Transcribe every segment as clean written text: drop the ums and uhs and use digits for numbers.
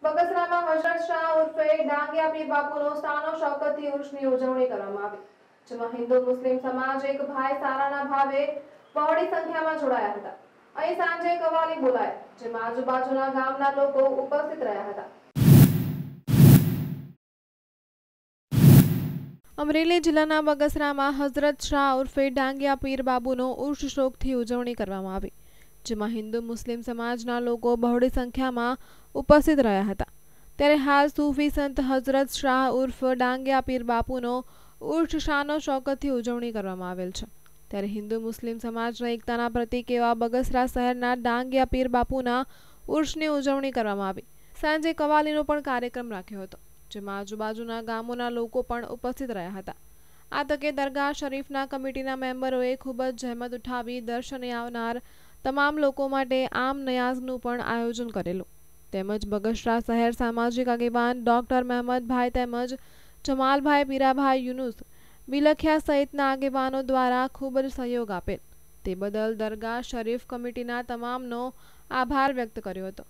બગસરામાં હઝરત ઉર્ફે ડાંગિયા પીર બાપુનો સ્થાનો શૌકતથી ઉર્ષની ઉજવણી કરવામાં આવી, જેમાં હિન્દુ મુસ્લિમ સમાજ એક ભાઈ સારાના ભાવે બહોળી સંખ્યામાં જોડાયા હતા। અહીં સાંજે કવાલી બોલાય, જેમાં આજુબાજુના ગામના લોકો ઉપસ્થિત રહ્યા હતા। અમરેલી જિલ્લાના બગસરામાં હઝરત ઉર્ફે ડાંગિયા પીર બાપુનો ઉર્ષ શોકથી ઉજવણી કરવામાં આવી, જેમાં હિન્દુ મુસ્લિમ સમાજના લોકો બહોળી સંખ્યામાં ઉપસ્થિત રહ્યા હતા। ત્યારે હાલ સૂફી સંત હઝરત ઉર્ફ ડાંગિયા પીર બાપુનો ઉર્ષ શાનો શૌકતથી ઉજવણી કરવામાં આવેલ છે। ત્યારે હિન્દુ મુસ્લિમ સમાજના એકતાના પ્રતીક એવા બગસરા શહેરના ડાંગિયા પીર બાપુના ઉર્ષની ઉજવણી કરવામાં આવી। સાંજે કવાલીનો પણ કાર્યક્રમ રાખ્યો હતો, જેમાં આજુબાજુના ગામોના લોકો પણ ઉપસ્થિત રહ્યા હતા। આ તકે દરગાહ શરીફના કમિટીના મેમ્બરોએ ખૂબ જ જહેમત ઉઠાવી દર્શને આવનાર તમામ લોકો માટે આમ નયાઝનું પણ આયોજન કરેલું। તેમજ બગસરા શહેર સામાજિક આગેવાન ડોક્ટર મહેમદભાઈ તેમજ જમાલભાઈ પીરાભાઈ યુનુસ બિલખિયા સહિતના આગેવાનો દ્વારા ખૂબ જ સહયોગ આપેલ, તે બદલ દરગાહ શરીફ કમિટીના તમામનો આભાર વ્યક્ત કર્યો હતો।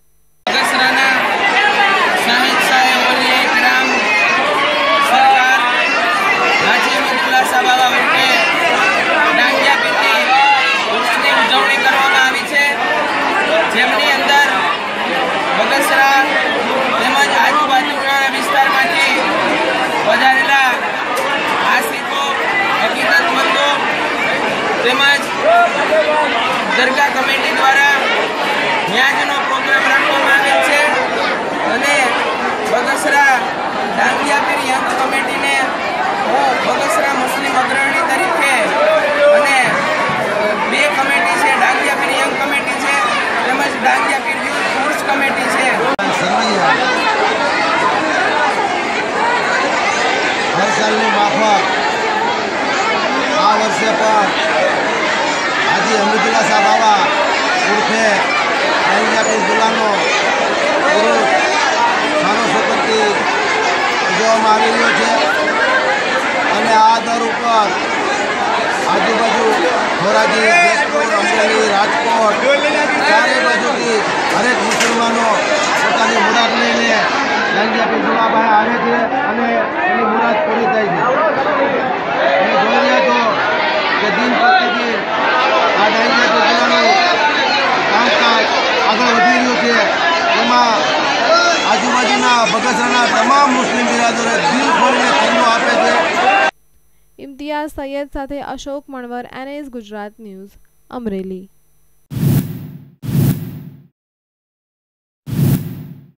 જેમની અંદર બગસરા તેમજ આજુબાજુના વિસ્તારમાંથી વધારેલા આશિકો, હકીકતમંદો તેમજ દરગાહ કમિટી દ્વારા ન્યાજનો પ્રોગ્રામ રાખવામાં આવેલ છે અને બગસરા ડાંગિયા પીર યંગ કમિટીને હું બગસરા મુસ્લિમ અગ્રણી તરીકે અને બે કમિટી છે, ડાંગિયા પીર યંગ કમિટી છે તેમજ ડાંગિયા પીર યુથ ઉર્ષ કમિટી છે। હર સાલની માફક આ વર્ષે પણ હાજી હમીદુલ્લા સાહેબ બાવા ઉર્ફે ડાંગિયા પીર દુલ્લાનો ઉર્ષ શાનો શૌકતથી ઉજવવામાં આવી રહ્યો છે અને આ દર ઉપર આજુબાજુ ધોરાજી, જેતપુર, અમરેલી, રાજકોટ ચારે બાજુથી હરેક મુસલમાનો પોતાની મુરાદ લઈને ડાંગિયા પીર દુલ્લાભાઈ આવે છે અને એની મુરાદ પૂરી થાય છે। અમે જોઈ રહ્યા છો કે દિન પ્રતિદિન આ ડાંગિયા પીર દુલ્લાનું કામકાજ આગળ વધી રહ્યું છે। એમાં આજુબાજુના બગસરાના તમામ મુસ્લિમ બિરાદરો દિલ ખોલીને ચંદો આપે છે। ઇમ્તિયાઝ સૈયદ સાથે અશોક મણવર, NS ગુજરાત ન્યૂઝ, અમરેલી।